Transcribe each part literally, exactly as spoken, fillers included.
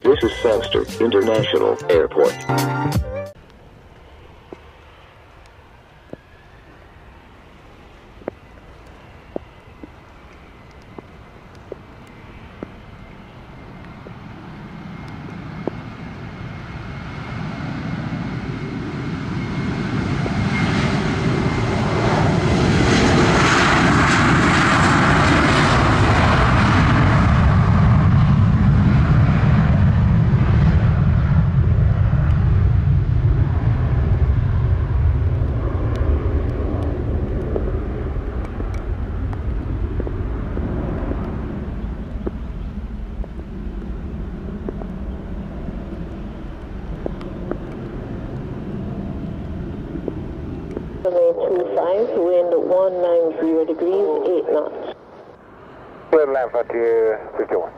This is Sangster International Airport. two five, wind one ninety degrees, eight knots. Clear land for two fifty-one.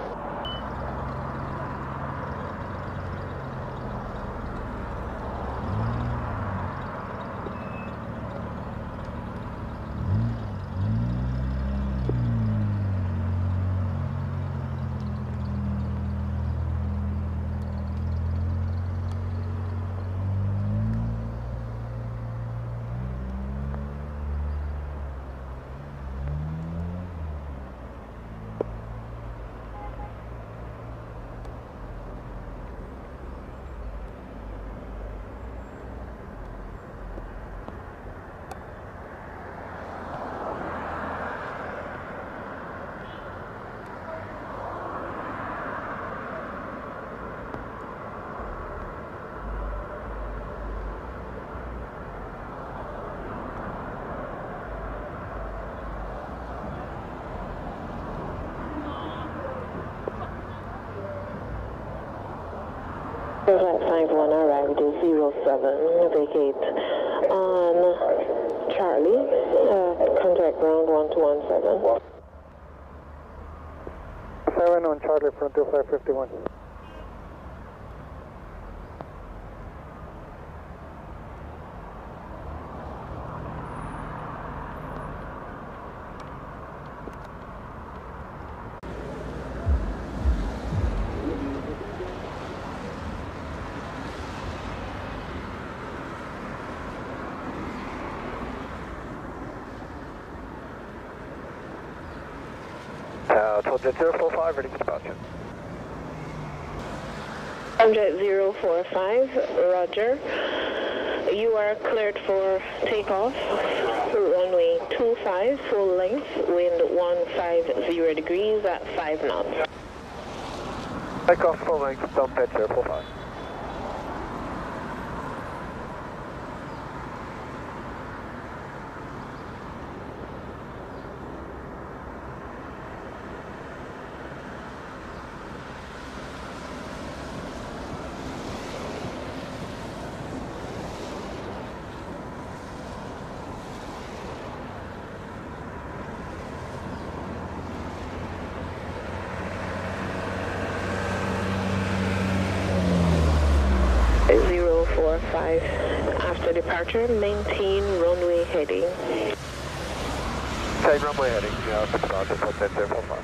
five one arrived at zero seven, vacate on Charlie, uh, contact ground one two one seven. seven on Charlie, front two five fifty-one. Uh, told jet zero four five, ready for departure. Jet zero four five, roger. You are cleared for takeoff. Runway two five, full length, wind one five zero degrees at five knots. Takeoff full length, don't jet zero four five. zero four five, after departure, maintain runway heading. Same runway heading, yeah, after departure, told jet zero four five.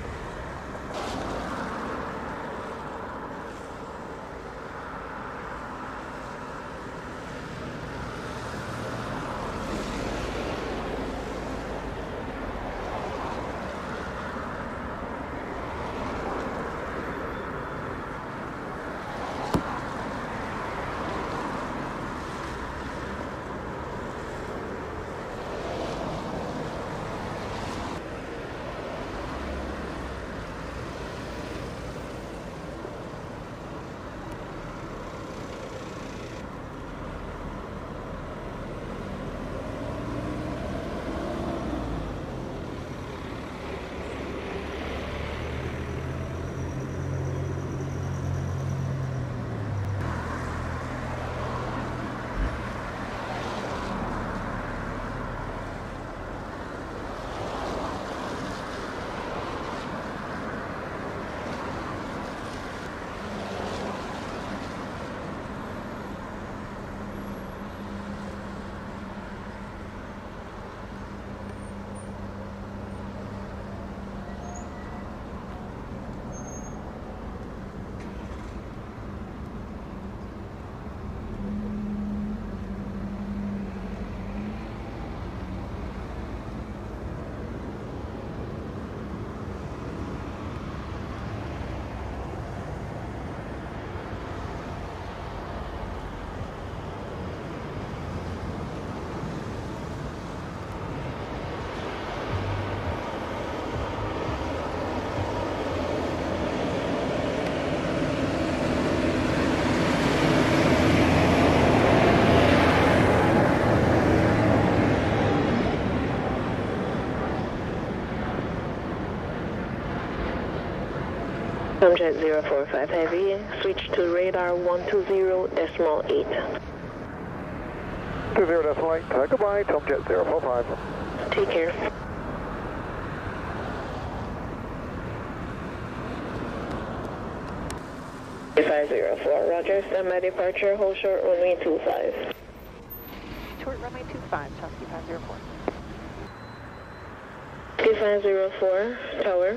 Tomjet zero four five Heavy, switch to radar one two zero decimal eight. two zero decimal eight, uh, goodbye, Tomjet zero four five. Take care. five zero four, roger, stand by departure, hold short runway two five. Short runway two five, Chelsea five zero four. five zero four, tower.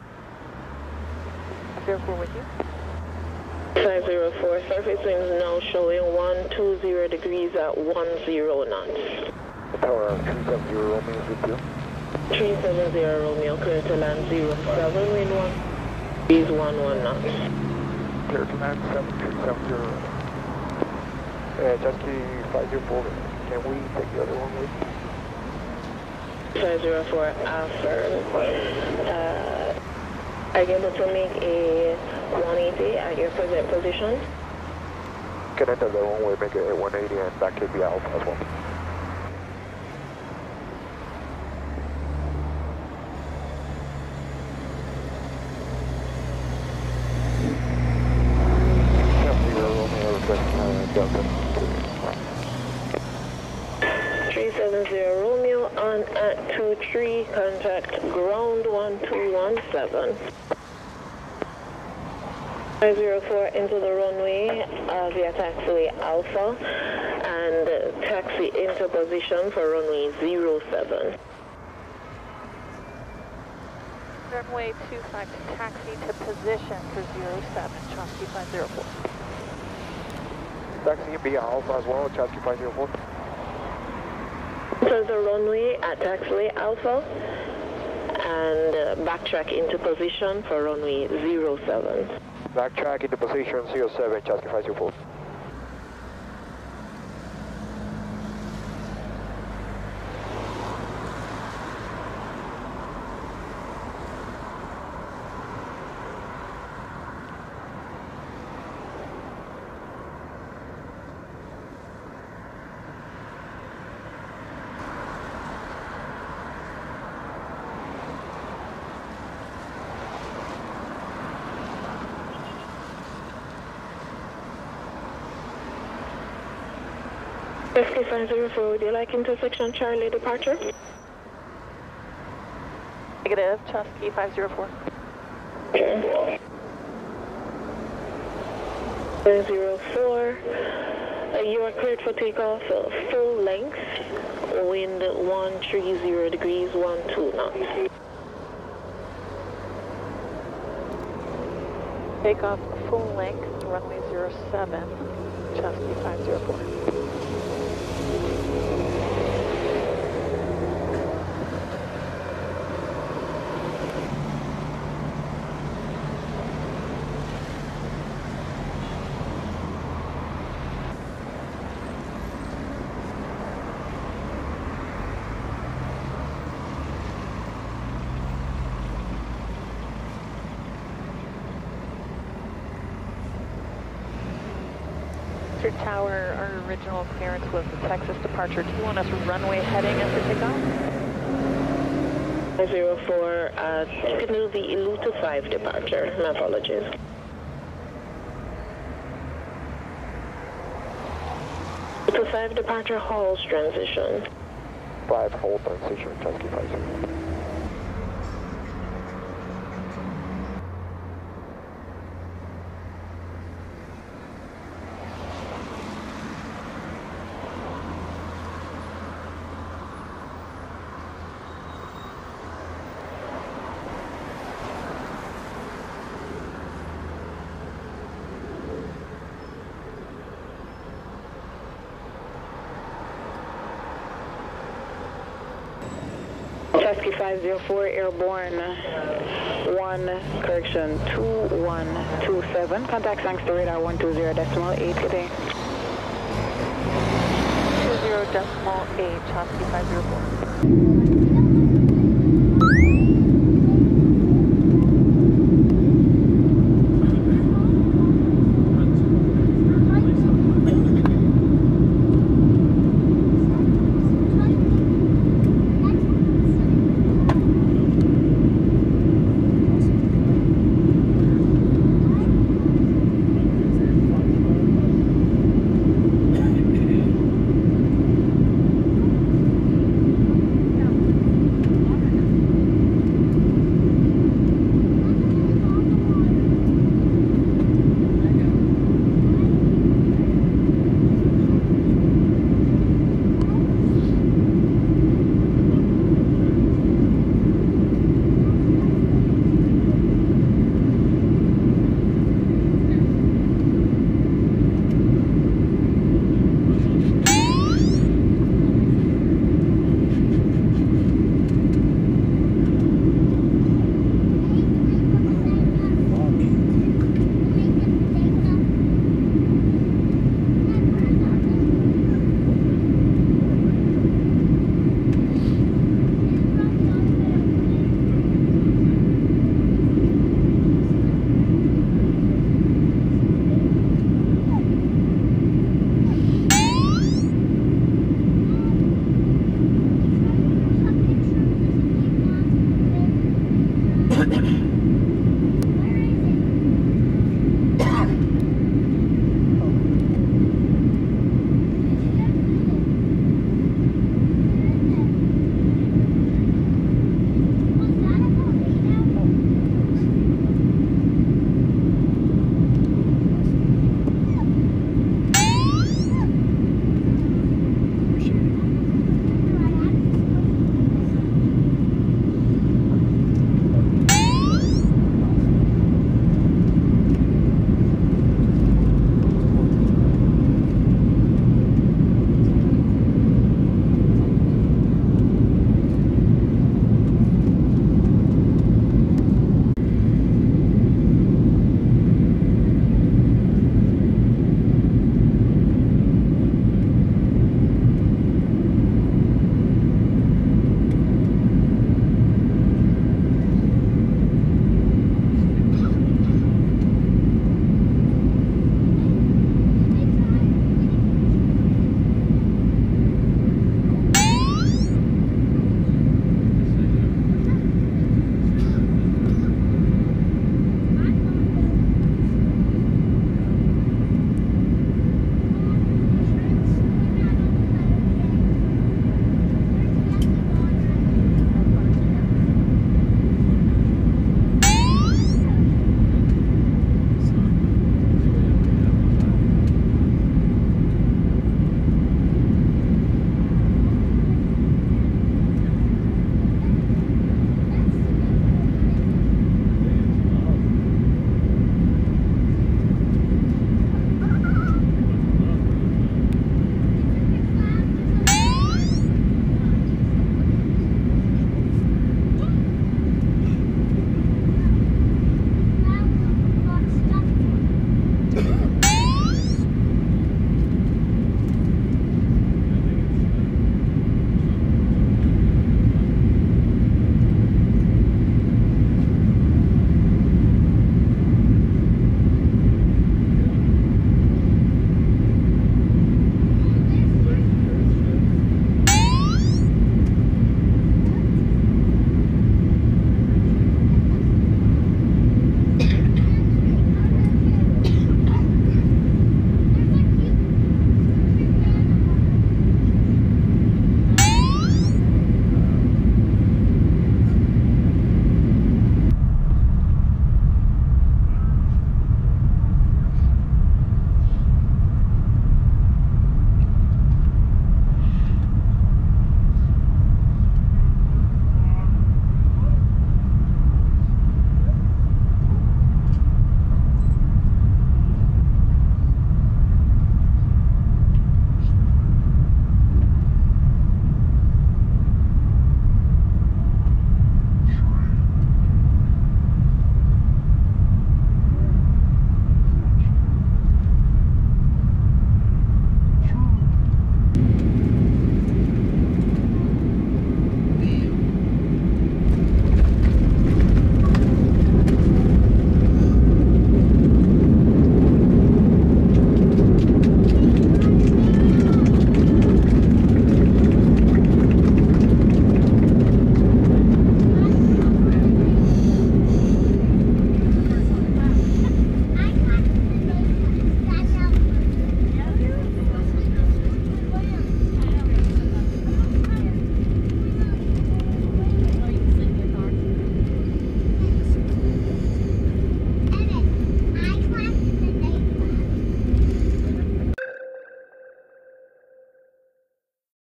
five zero four with you. five zero four, surface winds now showing one two zero degrees at one zero knots. Tower three seven zero Romeo is with you. three seven zero Romeo, clear to land zero seven, wind one, breeze one one knots. Clear to land seven three seven zero. Uh, Chelsea five zero four, can we take the other one with? five zero four, affirm. Uh, are you able to make a one eighty at your present position? Can enter the one way, make it a one eighty and back K B Alpha as well. three seven zero Romeo on at two three, contact ground one two one seven. five zero four into the runway uh, via taxiway Alpha and uh, taxi into position for runway zero seven. Runway two five to taxi to position for zero seven, Chelsea five zero four. Taxi B Alpha as well, Chelsea five zero four. So the runway at taxiway Alpha and uh, backtrack into position for runway zero seven. Backtrack into position zero seven, Chelsea five zero four. Whiskey five zero four, would you like intersection Charlie departure? Negative, Chelsea five zero four. Okay. five zero four, uh, you are cleared for takeoff uh, full length, wind one three zero degrees, one two knots. Takeoff full length, runway zero seven, Chelsea five zero four. Tower, our original clearance was the Texas departure. Do you want us runway heading after takeoff? five zero four, uh, you can do the Iluta five departure. My apologies. Iluta five departure, Halls transition. five hold transition, Chelsea five zero four. Husky five zero four, airborne one, correction, two one two seven. Contact sangster radar one two zero decimal eight today. two zero decimal eight, Chelsea five zero four.